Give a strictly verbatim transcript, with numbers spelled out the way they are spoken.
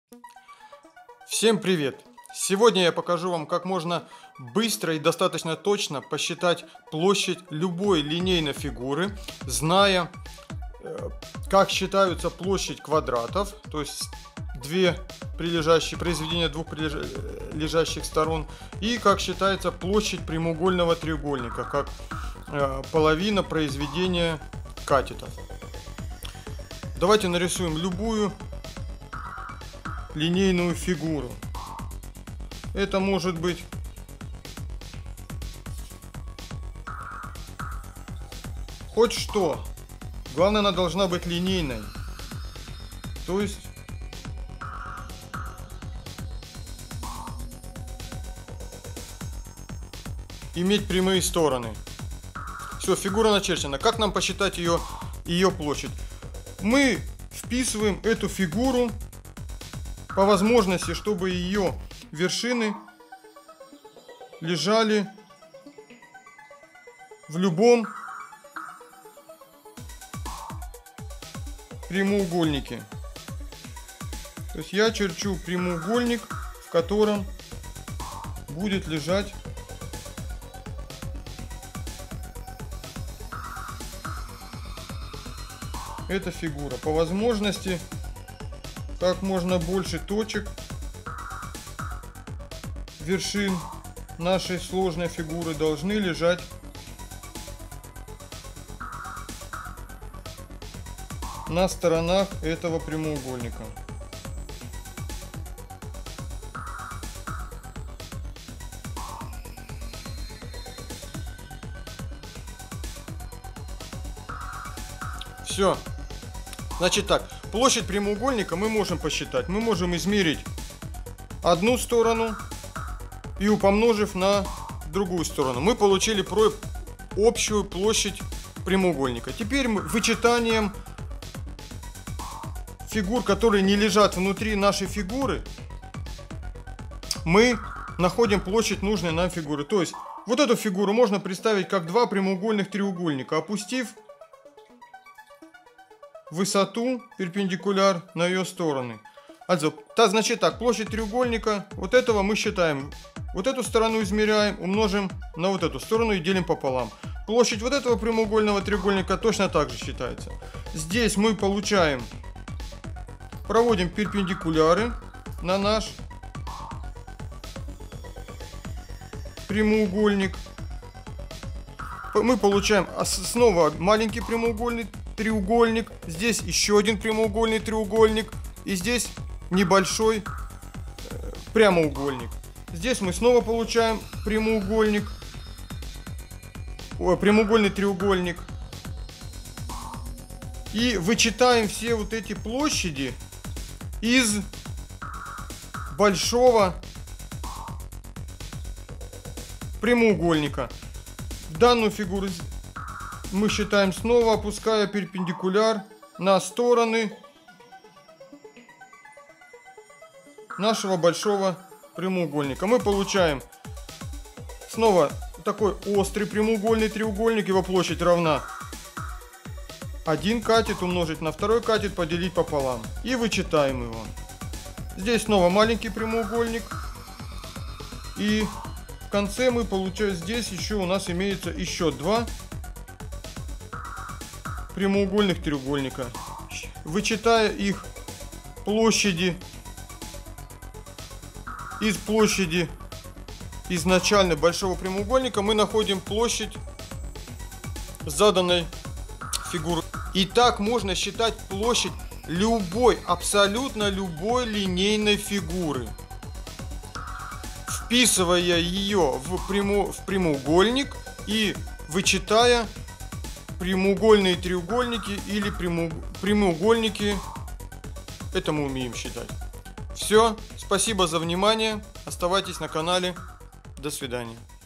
Всем привет! Сегодня я покажу вам, как можно быстро и достаточно точно посчитать площадь любой линейной фигуры, зная, э, как считаются площадь квадратов, то есть две прилежащие произведения двух прилежащих сторон, и как считается площадь прямоугольного треугольника, как э, половина произведения катетов. Давайте нарисуем любую линейную фигуру. Это может быть хоть что. Главное, она должна быть линейной. То есть иметь прямые стороны. Все, фигура начерчена. Как нам посчитать ее, ее площадь? Мы вписываем эту фигуру по возможности, чтобы ее вершины лежали в любом прямоугольнике. То есть я черчу прямоугольник, в котором будет лежать эта фигура. По возможности как можно больше точек вершин нашей сложной фигуры должны лежать на сторонах этого прямоугольника. Все. Значит так, площадь прямоугольника мы можем посчитать. Мы можем измерить одну сторону и помножив на другую сторону, мы получили про общую площадь прямоугольника. Теперь мы вычитанием фигур, которые не лежат внутри нашей фигуры, мы находим площадь нужной нам фигуры. То есть вот эту фигуру можно представить как два прямоугольных треугольника, опустив высоту перпендикуляр на ее стороны. Also, та, значит так, площадь треугольника, вот этого мы считаем. Вот эту сторону измеряем, умножим на вот эту сторону и делим пополам. Площадь вот этого прямоугольного треугольника точно так же считается. Здесь мы получаем, проводим перпендикуляры на наш прямоугольник. Мы получаем снова маленький прямоугольный треугольник, здесь еще один прямоугольный треугольник и здесь небольшой э, прямоугольник. Здесь мы снова получаем прямоугольник, о, прямоугольный треугольник и вычитаем все вот эти площади из большого прямоугольника. Данную фигуру мы считаем снова, опуская перпендикуляр на стороны нашего большого прямоугольника. Мы получаем снова такой острый прямоугольный треугольник, его площадь равна один катет умножить на второй катет, поделить пополам. И вычитаем его. Здесь снова маленький прямоугольник. И в конце мы получаем, здесь еще у нас имеется еще два прямоугольных треугольника. Вычитая их площади из площади изначально большого прямоугольника, мы находим площадь заданной фигуры. И так можно считать площадь любой, абсолютно любой линейной фигуры, вписывая ее в, прямо, в прямоугольник и вычитая прямоугольные треугольники или прямо, прямоугольники. Это мы умеем считать. Все, спасибо за внимание. Оставайтесь на канале. До свидания.